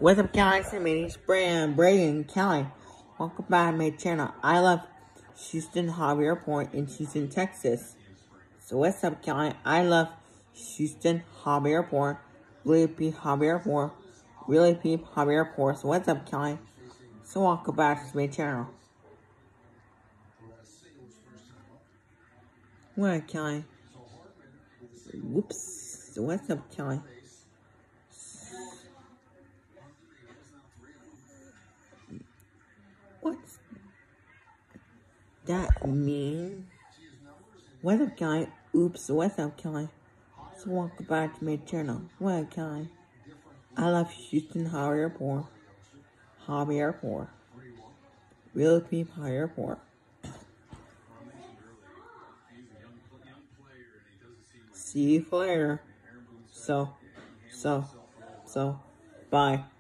What's up, guys? My name is Braden Kelly. Welcome back to my channel. I love Houston Hobby Airport in Houston, Texas. So what's up, Kelly? I love Houston Hobby Airport, Really Peep Hobby Airport, Really Peep Hobby Airport. So what's up, Kelly? So welcome back to my channel. What up, Kelly? Whoops. So what's up, Kelly? What's that mean? What's up, Kelly? Oops. What's up, Kelly? So welcome back to my channel. What up, Kelly? I love Houston Hobby Airport, Really Peep Hobby Airport. See you later. So, bye.